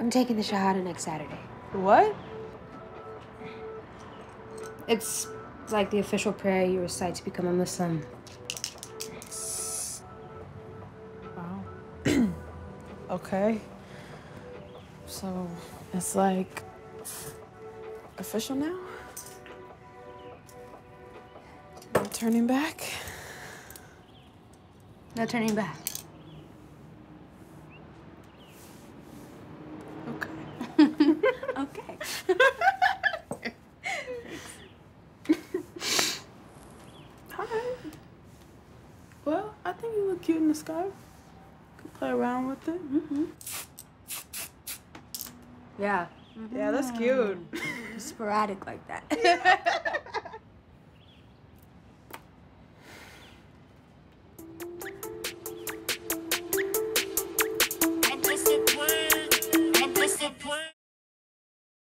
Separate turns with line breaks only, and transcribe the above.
I'm taking the Shahada next Saturday.
What?
It's like the official prayer you recite to become a Muslim.
Wow. Okay. So, it's like official now? No turning back?
No turning back.
Okay.
Okay.
All right. Well, I think you look cute in the scarf. Could play around with it.
Mm-hmm. Yeah.
Yeah, that's cute.
Sporadic like that.